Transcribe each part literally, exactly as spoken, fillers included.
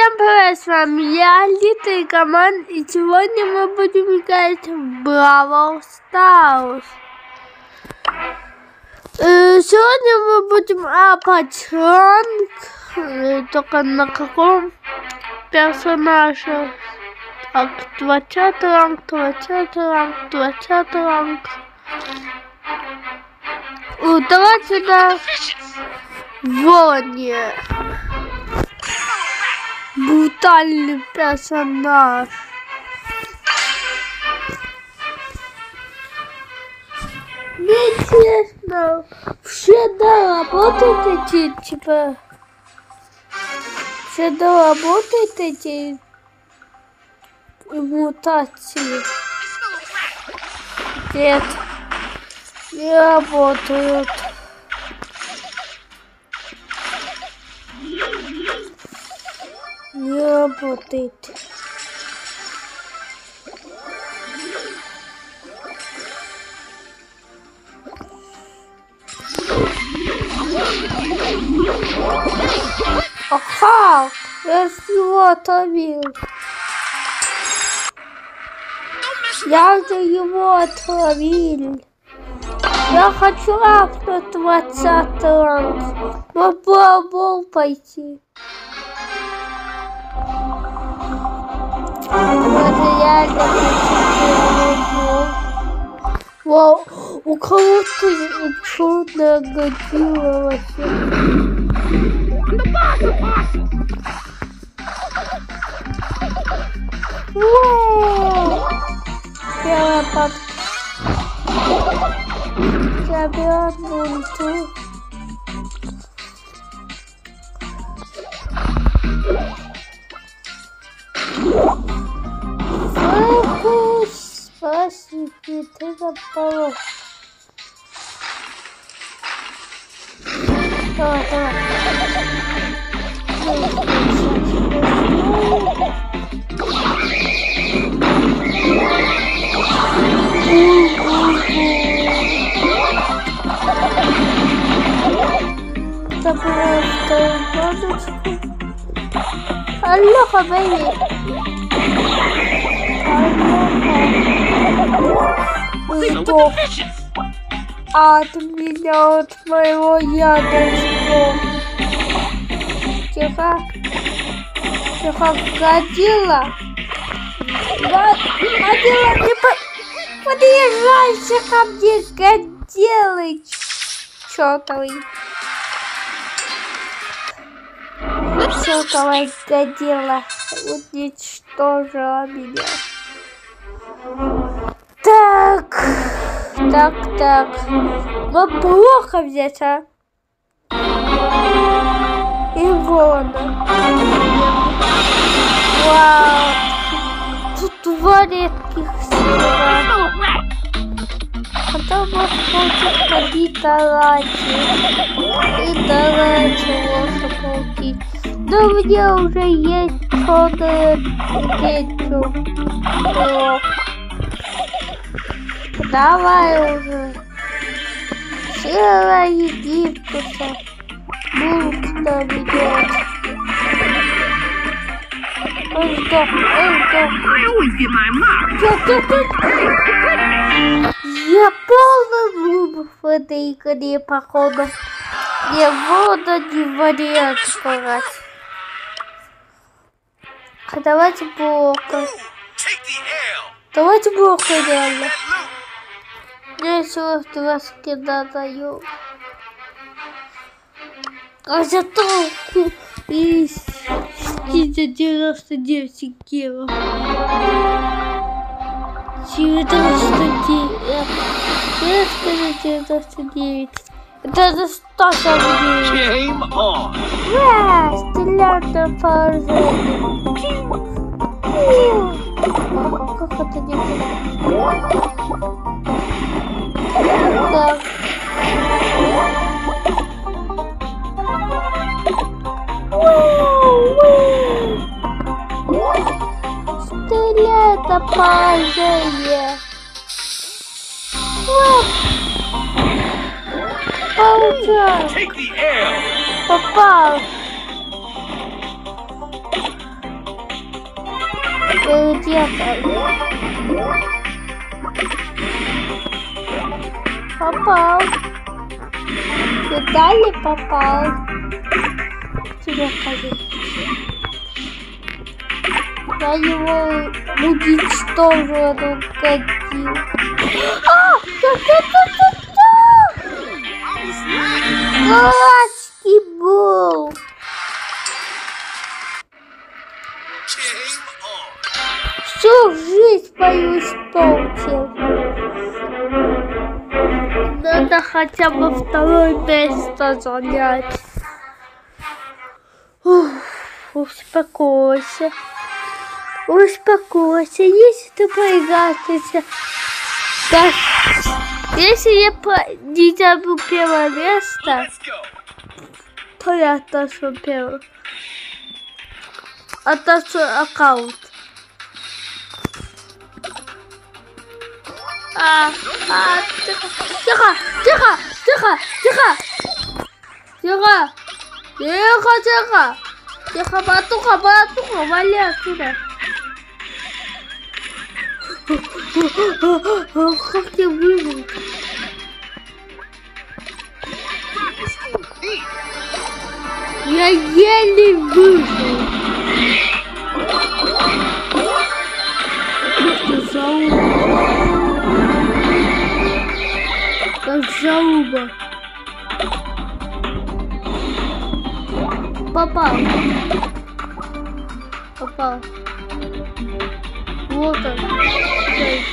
Всем привет, с вами я, Лита и команда, и сегодня мы будем играть в Бравл Старс. Сегодня мы будем апать ранг, только на каком персонаже? Так, двадцатый ранг, двадцатый ранг, двадцатый ранг. Давайте на Воне. Брутальный персонаж. Мне интересно, все доработают эти, типа, все доработают эти мутации? Нет, не работают. Не работает. Ага, я его отравил. Я же его отравил. Я хочу апнуть двадцатый ранг. Попробовал пойти. Вау, у кого-то черная годила вообще. Вау! Первая папка. Забирает мульту. Фокус! Спасибо, ты готов. Давай, давай. Забываю вторую баночку. Аллоха, бэйби. Сдох от меня, от моего яда сдох. Тихо. Тихо, годила. Годила, не по... подъезжайся ко мне, годилы. Чёртовый. Чёртовая годила уничтожила меня. Так, так, так. Но плохо взять, а? И вон. Вау. Тут два редких сила. Потом может получить побить таланти. И давайте лучше получить. Но мне уже есть черный кетчуп. Давай уже. Сила Египтуса. Будут там идет. Он сдох, он сдох. Я полный глуп в этой игре, походу. Мне воду не вариант погать. Давайте блока. Давайте блока реально. Я всего два скина даю. А за толку из девяносто девять гео. девяносто девять. девяносто девять. Это за сто сорок девять. Ура! Стреляют на поражение. Как это делать? Так. Стреляет на поражение. Получай. Попал. где-то. Попал. Куда ли попал? Тебе скажи. Я его уничтожу, эту гадину. А! Да-да-да-да-да! Дурацкий был. Всю жизнь мою испортил. Надо хотя бы второе место занять. Ух, успокойся. Успокойся. Если ты проиграешься, да, если я не забыл первое место, то я отошу первое. Отошу аккаунт. А, а, тихо, тихо, тихо, тихо, тихо, тихо, тихо, тихо, тихо, батуха, батуха, вали отсюда. Как я выжил? Я еле выжил. Как зауба. Попал. Попал. Вот он. Эй.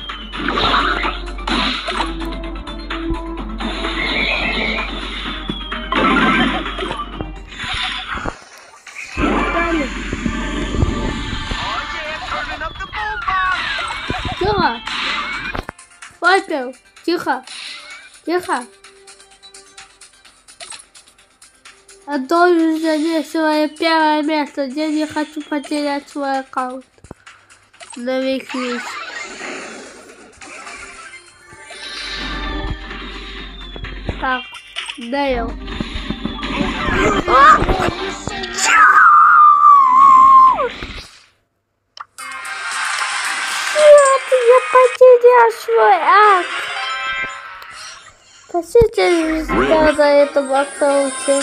Тихо. Папел. Тихо. Тихо. Я должен занять свое первое место, где не хочу потерять свой аккаунт. На весь весь. Так, Дейл. Я потерял свой акт. Посмотрите на этом аккаунте.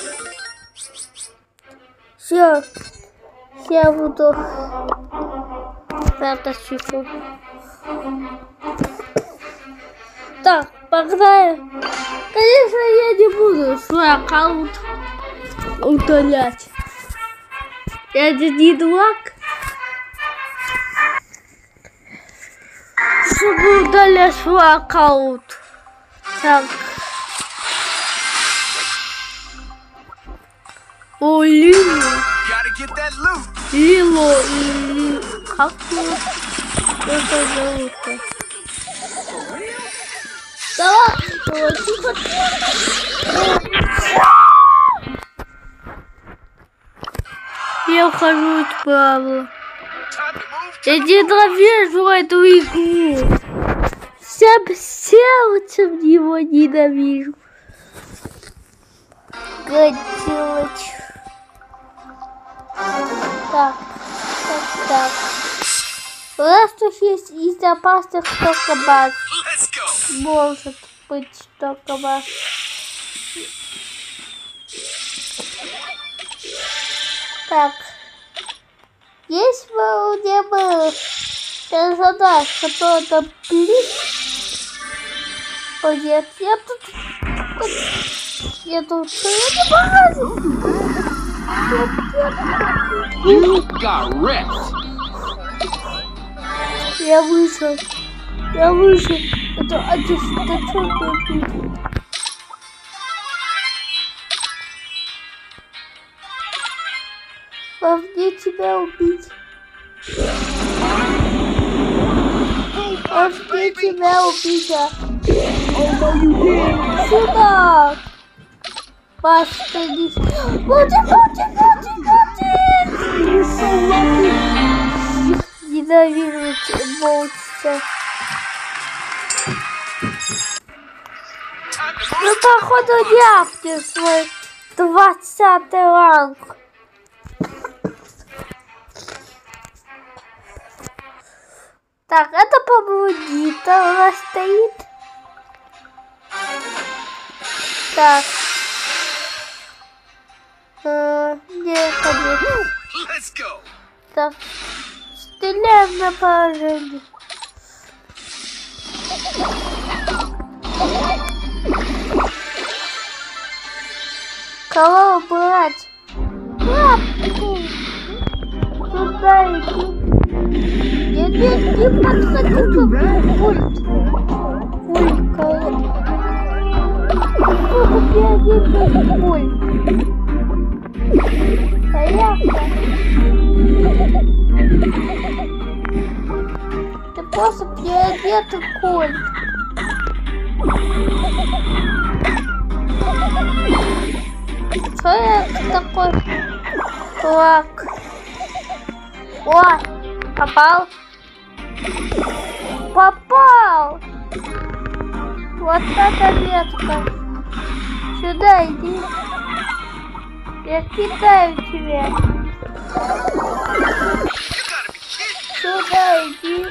Все. Я буду. Правда, чуть-чуть. Так, погнали. Конечно, я не буду свой аккаунт удалять. Я же не дурак. Чтобы удалять свой аккаунт. Так. О, Лило. Лило и... Как его? Это зовут-то? Давай! Давай, тихо, тихо! Я ухожу справа. Я ненавижу эту игру. Всем сердцем его ненавижу. Гадюч. Так, так, так. У нас тут есть из запасов только баз. Может быть только баз. Так. Есть у меня был персонаж, который там ближе. О нет, я тут... Я тут... Я не Я вышел. Я вышел. Это аттестационный путь. А где тебя убить? А где тебя убить? Сюда! Постой! Готи, готи, готи, готи! Ненавижу молча. Ну, походу, не апнет свой двадцатый ранг. Так, это побудита у нас стоит. Так. А, где ходить? Так. Стреляем на поражение. Кого убрать? Лапку. Сюда иди. Я здесь не подходил к пульт. Пульт кого? Сколько переодетый пульт? Поехали. Ты просто переодетый культ. Что это такой флаг? Ой, попал. Попал. Вот эта ветка. Сюда иди. Я кидаю тебя. Сюда иди.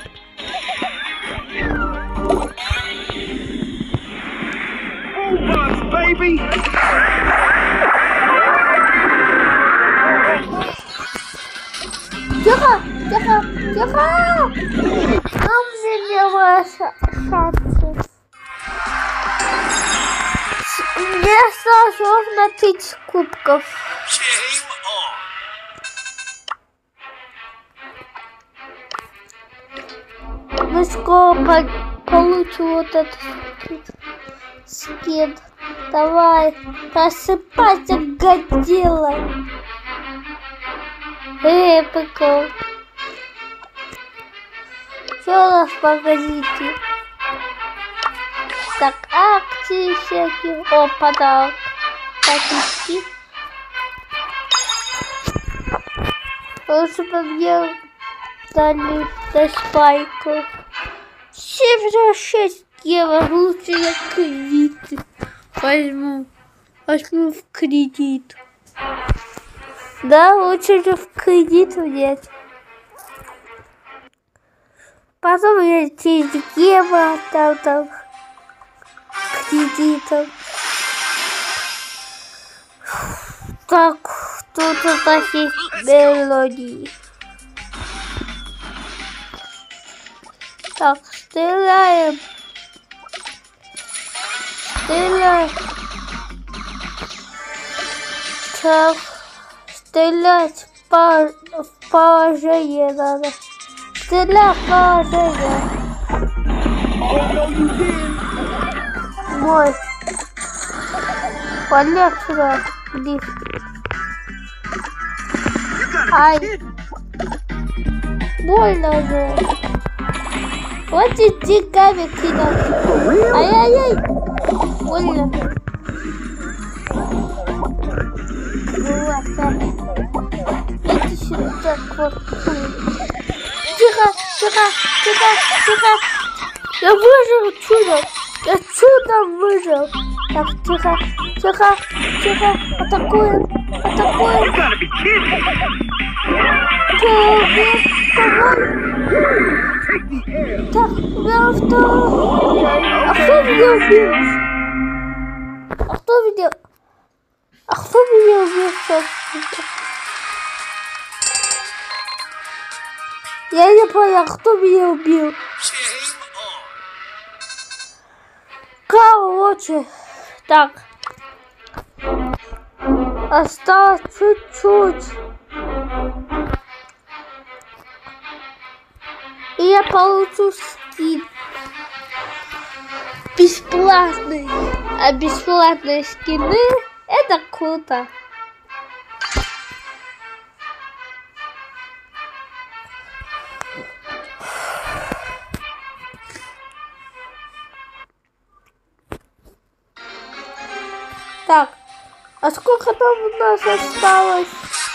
Baby. Тихо, тихо, тихо! Нам не ваши шансы. Мне осталось ровно тридцать кубков. Мы скоро по получим вот этот скин. Давай, просыпайся, годила. Эй, прикол. Что у нас в магазине? Так, акции всякие. О, подарок. Так, идти. Лучше бы мне дали до спайку. семьдесят шесть евро. Лучше я кредиты возьму. Возьму в кредит. Да, лучше же в кредит взять. Потом я через евро там, там кредитом. Так, тут у нас есть мелодии. Так, стреляем. Стреляем. Так. Стрелять по, в положение надо. Стрелять в положение. Мой. Полез сюда. Иди. Ай. Больно же. Вот иди камень кидать. Ай-яй-яй. Больно. Иди сюда, вот. Тихо, тихо, тихо, тихо. Я выжил чудом. Я чудом выжил. Так, тихо, тихо, тихо. Атакуем, атакуем. Так, убил второго. А кто меня убил? А кто меня... А кто меня убил, собственно? Я не понял, кто меня убил. Короче, так. Осталось чуть-чуть. И я получу скин. Бесплатный. А бесплатные скины — это круто. Так, а сколько там у нас осталось?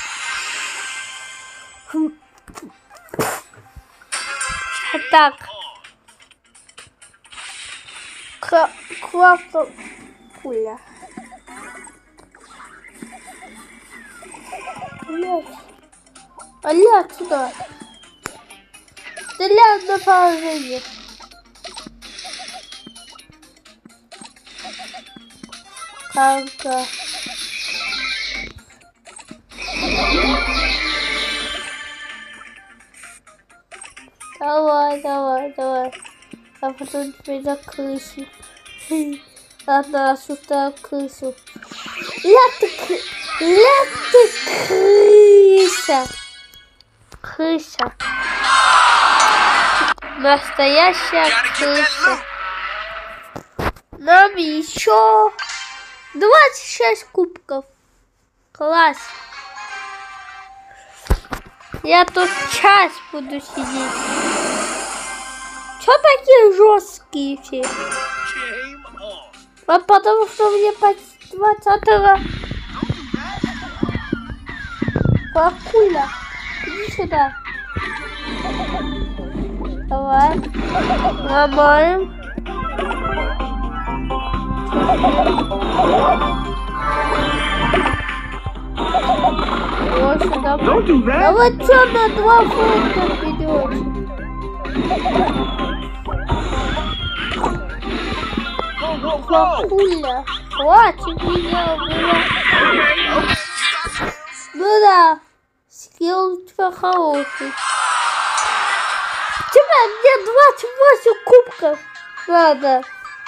Так. Классно. Пуля. Олег. Олег, сюда. Стреляют на поражение. Как-то. Давай, давай, давай. А потом теперь за крысу. Ладно, осуждаю крысу. Ля ты, ля ты крыса. Крыса. Настоящая крыса. Нам еще двадцать шесть кубков. Класс. Я тут час буду сидеть. Чё такие жесткие все? А потому что мне почти двадцатого. Бакуля, иди сюда. Давай. Ломаем. Вот сюда. А вот что на два фунта берете? Бакуля. Хватит меня было. Ну да. Скилл у тебя хороший. Тебя мне двадцать восемь кубков надо.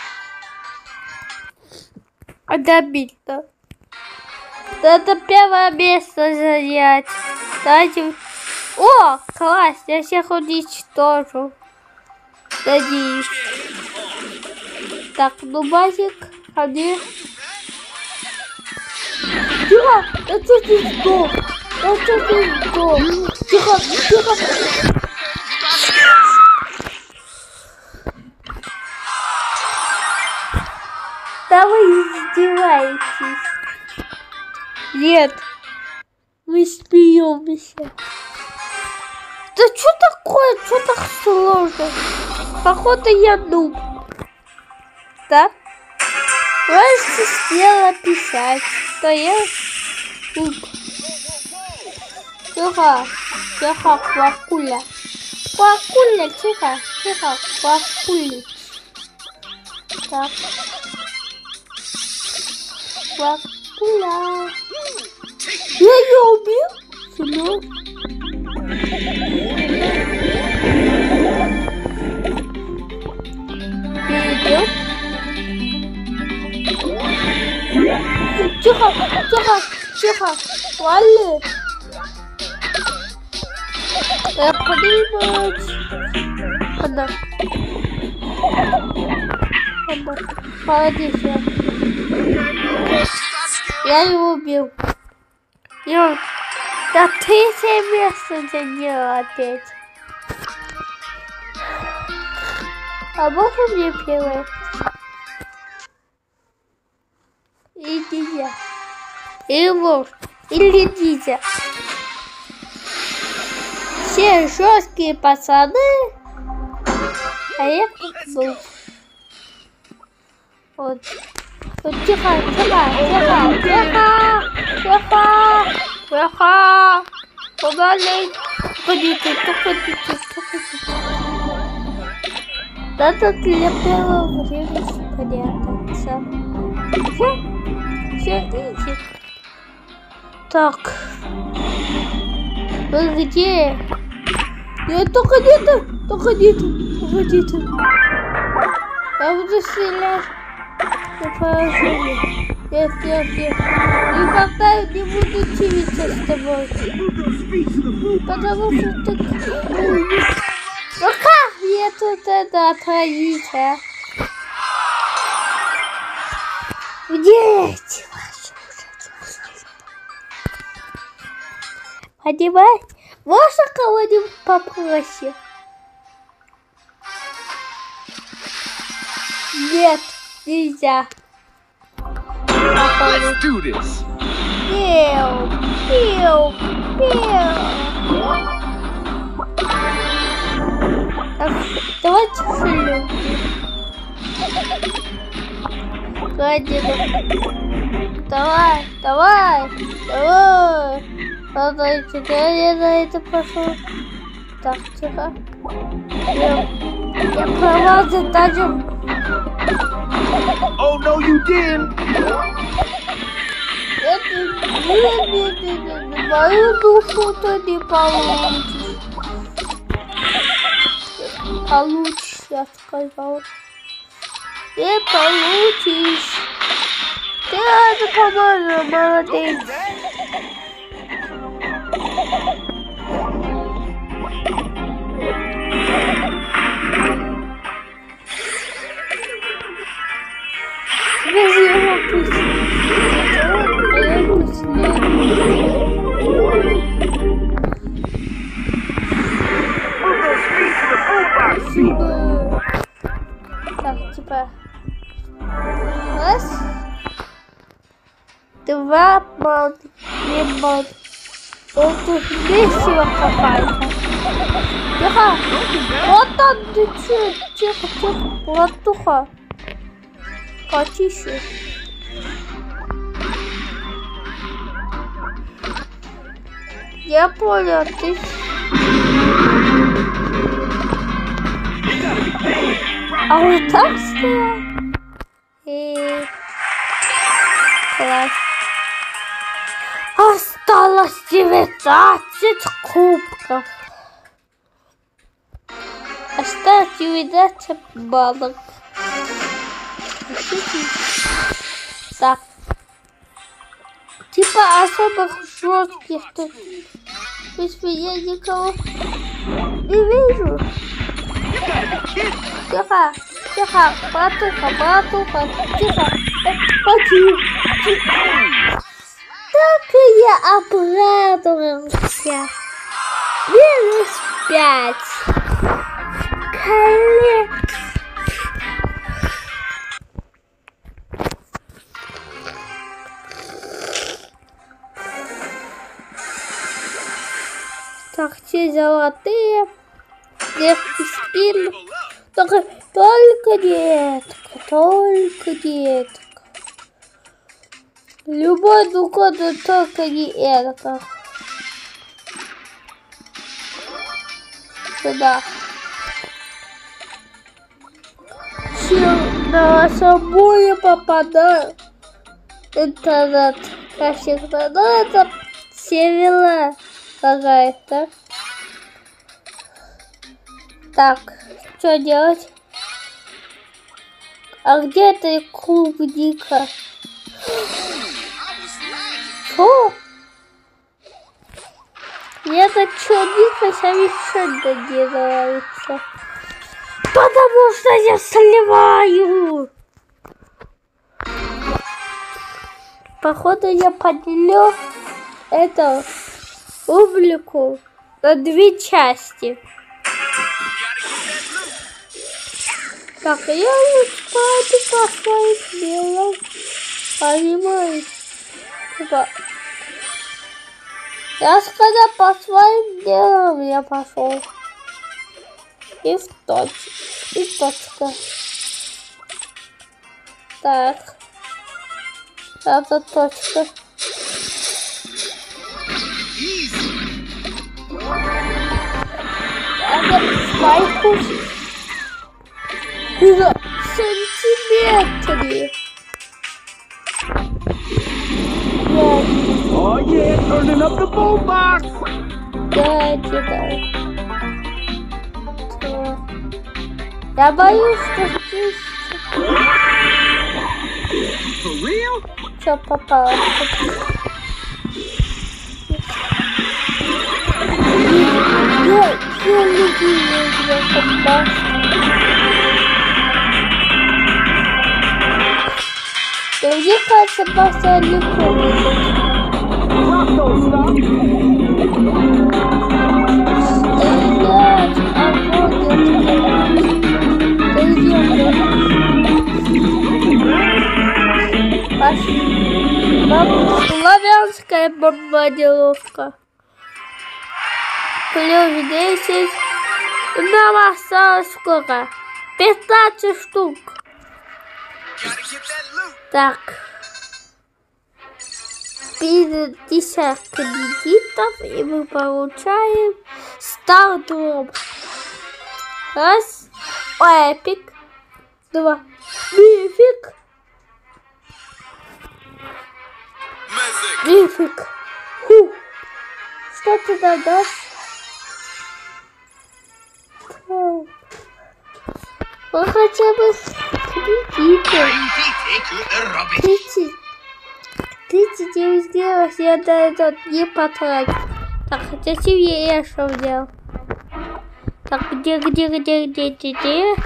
Добить-то. Надо первое место занять. Дайте. О, класс, я всех уничтожу. Надеюсь. Так, ну базик, а мне... Тихо, я чуть не сдох. Я чуть не сдох. Тихо, тихо. Да вы издеваетесь. Нет, мы смеемся. Да что такое? Что так сложно? Походу я нуб. Да? Просто смело писать, что я нуб. Тихо, тихо, Квакуля. Квакуля, тихо, тихо, Квакуля. Так. Квакуля. Я ее убил? Серьезно? Идет. Тихо, тихо, тихо. Вали. Я поднимаюсь. Одна. Одна. Молодец я. Я его убил. Я... Да третье место заняла опять. А можно мне первое? И нельзя. Или может. Или нельзя. Все жесткие пацаны. А я как был. Вот. Вот тихо, тихо, тихо, тихо, тихо, тихо. Помогай. Ходите, ходите, ходите. Надо для первого времени спрятаться. Все, все, видите? Так. Вы где? Нет, только не там, только не там, только не там. Я буду стрелять. Нет, нет, нет. Никогда не буду чивиться с тобой. Потому что ты... Ну как мне тут это отходить, а? Где эти ваши ужасы? Понимаете? Можно кого-нибудь попросить? Нет, нельзя. Let's do this. Пиу, пиу, пиу. Так, давайте шлю. Давай, давай, давай. Ладно, теперь я на это пошел. Так, тихо. Я, я проводил даже... Oh no, you didn't. Это не, не, не, не, не, мою душу ты не получишь. Получишь, я сказал. Не получишь. Ты это поможешь, молодец. Без его пусть. А я пусть не. Так, типа. Раз. Два мод. Не мод. Он тут весело какая-то. Тихо. Вот там, ты че? Тихо, тихо. Латуха. Потише. Я понял, ты... А вот так стоял? И... Класс. Осталось девятнадцать кубков. Осталось девятнадцать баллов. Так. Типа особых жестких тут. Если я никого не вижу. Тихо, тихо, братуха, братуха, тихо, потихо. Так и я обрадовался. Минус пять. Коллег. Так, все золотые. Детский спин. Только, только детка, только детка. Любой духот, только не это. Сюда. Чем на собой попадаю. Интернет. Как всегда. Но это севела какая-то. Так, что делать? А где ты клубника? Что? Мне эта черника совершенно не нравится. Потому что я сливаю. Походу я поделю эту публику на две части. Так, я лучше пойду по своим делам. Понимаешь? Типа. Я сказал, по своим делам я пошел. И в точку. И точка. Так. Это точка. Это спайку. За сантиметры. Oh yeah, turning up the boombox. Да, да. Я боюсь, что здесь... For real? Что попало? Я, я люблю ее попасть. И мне кажется, просто легко выйдет. Стоять, ободят. Пошли. Славянская бомбардировка. Плюс десять. Нам осталось сколько? пятнадцать штук. Так. пятьдесят кредитов. И мы получаем стардроп. Раз. Эпик. Два. Мифик. Мифик. Фу. Что ты нам дашь? Ну, хотя бы кредиты. Тридцать. Тридцать девять гривен я до этого не потратил. Так, зачем я еще взял? Так, где, где, где, где, где, где?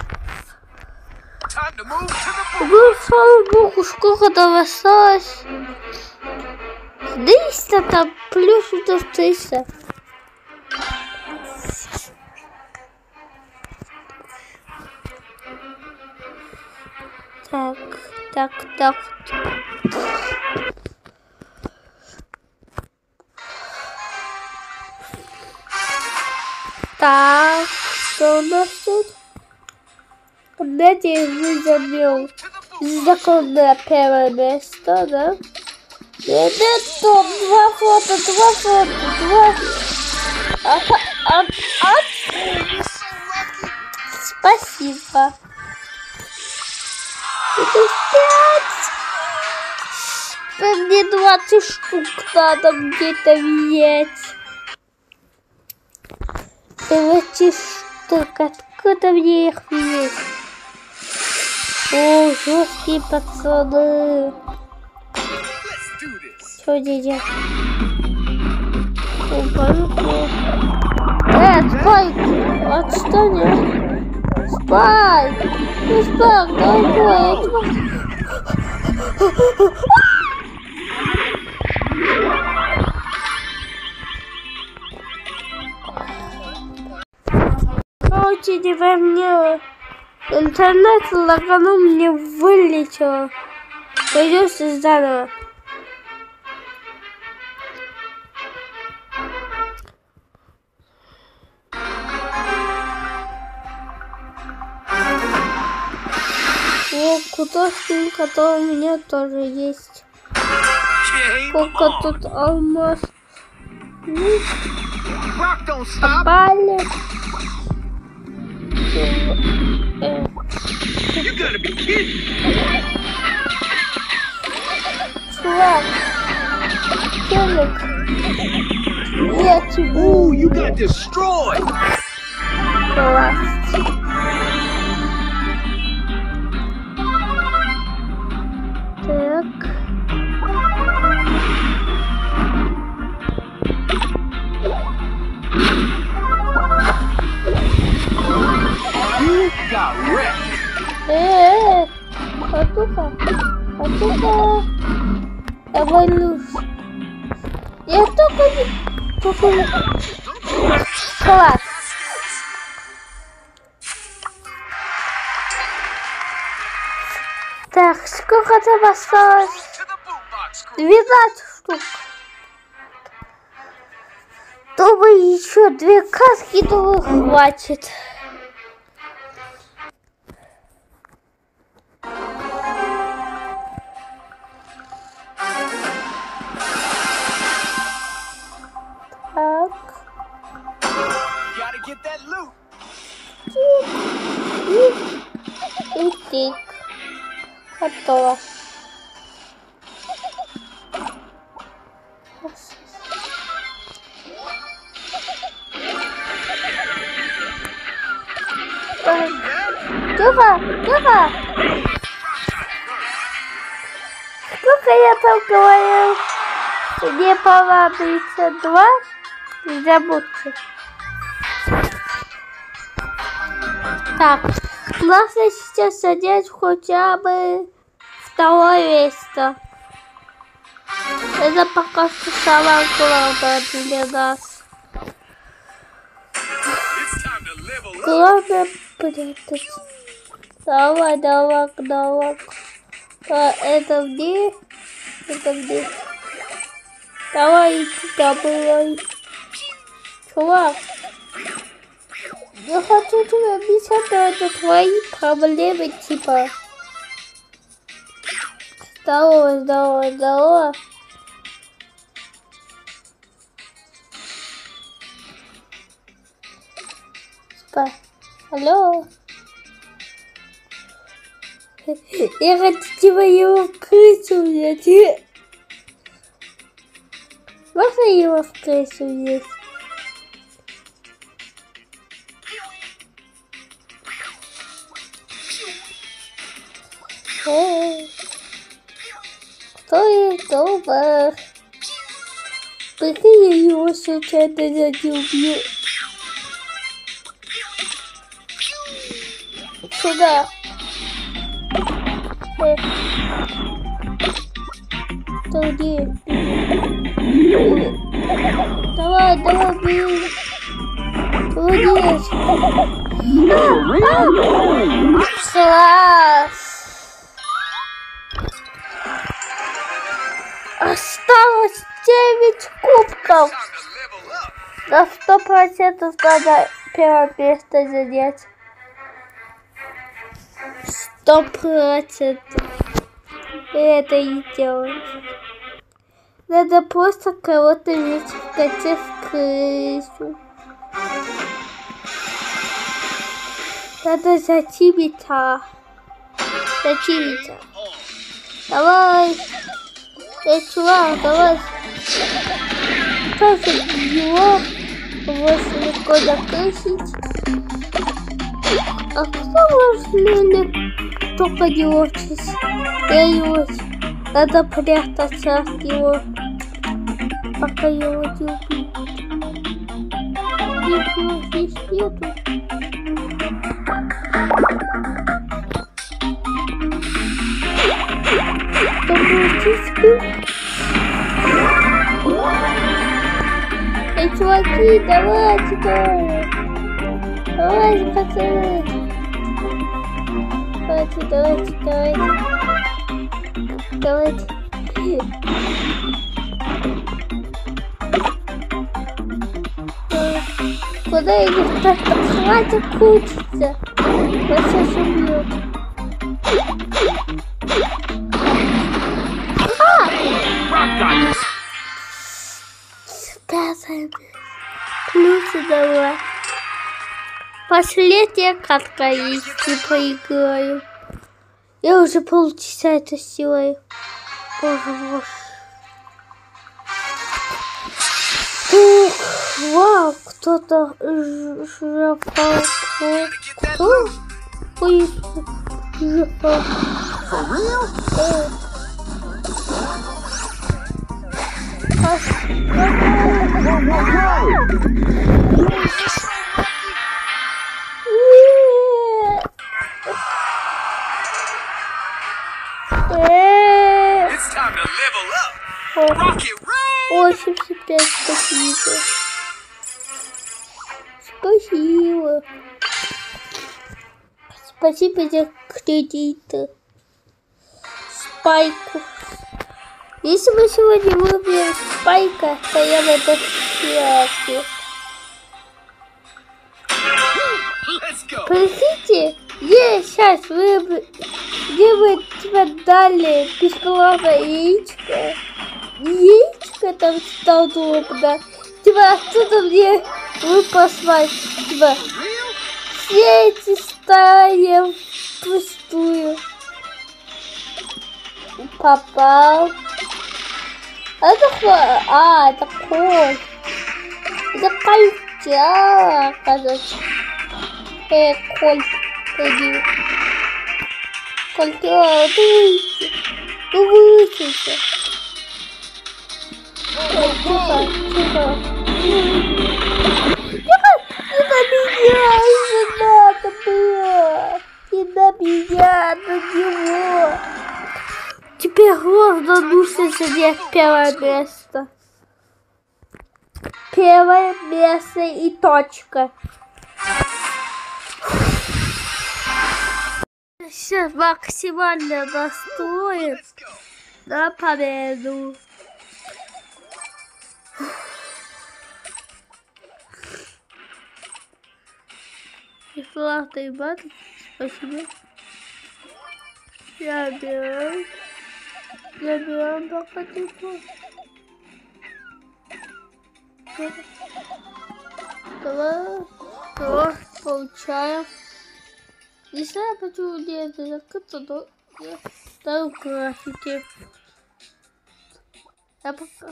Ну, слава богу, сколько там осталось? триста там, плюс до триста. Так, так, так. Так, что у нас тут? Надеюсь, мы забьем законное первое место, да? Нет, нет, стоп, два фото, два фото, два. Ага, а, а. Спасибо. Это пять. Мне двадцать штук надо где-то взять. двадцать штук, откуда мне их взять? О, жесткие пацаны. Что здесь? Э, Спайк! Отстань! Спайк! Ну, Спайк, давай, давай! Короче, не во мне. Интернет лаганул, мне вылетело. Придется заново. О, кусочки, который у меня тоже есть. Сколько тут алмаз. Ну, попали. Чувак, телек. Я тебе. Ooh, you got destroyed. Класс. Так. You got wrecked. Э-э-э. А-тука. А-тука. Я боюсь. Я только не... Только не... Класс. Так, сколько там осталось? двенадцать штук. Думаю, еще две каски, думаю, хватит. Так. И тик. Готово. Тихо, тихо. Сколько я там говорил? Мне понадобится два. Не забудьте. Так, нужно сейчас занять хотя бы второе место. Это пока что самое главное для нас. Главное прятать. Давай, давай, давай. А, это где? Это где? Давай, давай. Чувак. Я хочу тебе объяснить, но это твои проблемы, типа. Здорово, здорово, здорово. Спа. Алло. Я хотите его в крысу взять? Можно его в крысу взять? Эй, кто это? Прикинь, я его случайно не убью. Сюда. Эй. Кто где? Давай, давай, бей. Молодец. Класс. Осталось девять кубков. На сто процентов надо первое место занять. Сто процентов. Это не делать. Надо просто кого-то весь в конце в крысу. Надо затимиться. Затимиться. Давай. Эй, чувак, давай. Тоже его. Его легко закрысить. А кто может только не учись? Я его. Надо прятаться от него, пока его не убьют. Его здесь нету. Кто будет здесь? Эй, чуваки, давайте, давай. Давайте, пацаны. Давайте, давайте, давайте. Давайте. Куда их так хватит кучиться? Вас сейчас убьет. А! Пятая. Плюсы давай. Последняя катка, если проиграю. Я уже полчаса это сделаю. Боже мой. Ух, вау, кто-то жопал. Кто? Ой, жопал. It's time to level up. Rocket Road. восемьдесят пять, спасибо. Спасибо. Спасибо за кредиты. Спайку. Если мы сегодня выберем Спайка, то я в это счастлив. Простите, я сейчас выберу. Где вы тебя дали бесплатное яичко? Яичко там стало удобно. Типа отсюда мне выпал спать. Типа все эти стаи пустую. Попал. Это хо... А, это кот. Это кольца, оказывается. Эй, Коль, иди. Кольца, ты выйти. Ты выйти. Ой, тихо, тихо. Тихо, не на меня, не надо было. Не на меня, на него. Теперь главное нужно занять первое место. Первое место и точка. Сейчас максимально настроен на победу. Бесплатный бат, спасибо. Я беру. Я беру пока телефон. Давай. Давай. Получаем. Не знаю, почему мне это закрыто, но я ставлю графики. Я пока...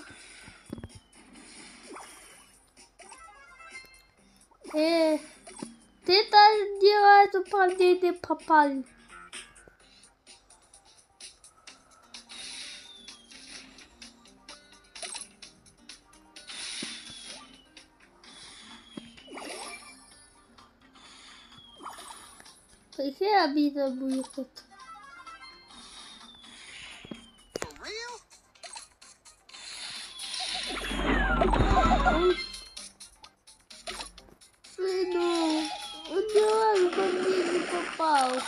Э, ты там делаешь упражнение попали. Какие обиды будет это? Ну, он делает, он мне не попал.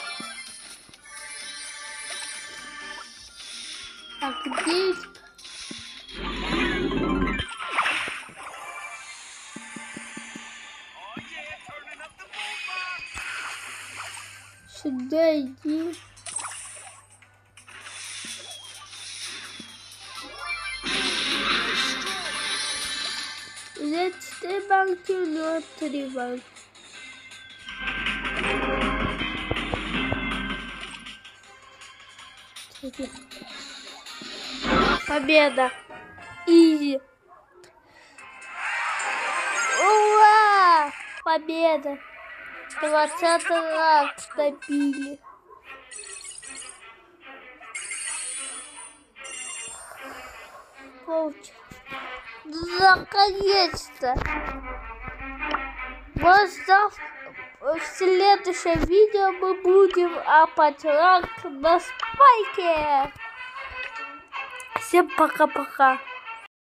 А где? Сюда иди. Здесь четыре банки, у него три банки. Победа. Изи. Ура! Победа. двадцатый раз добили. Получилось. Наконец-то. Вот завтра, в следующем видео мы будем апать ранг на спайке. Всем пока-пока.